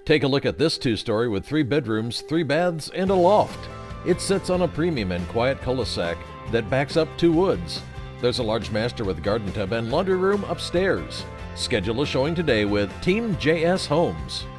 Take a look at this two-story with 3 bedrooms, 3 baths, and a loft. It sits on a premium and quiet cul-de-sac that backs up 2 woods. There's a large master with garden tub and laundry room upstairs. Schedule a showing today with Team JS Homes.